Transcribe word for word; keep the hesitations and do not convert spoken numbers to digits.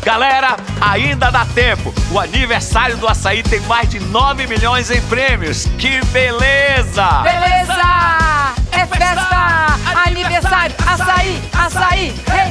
Galera, ainda dá tempo. O aniversário do Açaí tem mais de nove milhões em prêmios. Que beleza! Beleza! É festa! Aniversário! Açaí! Açaí!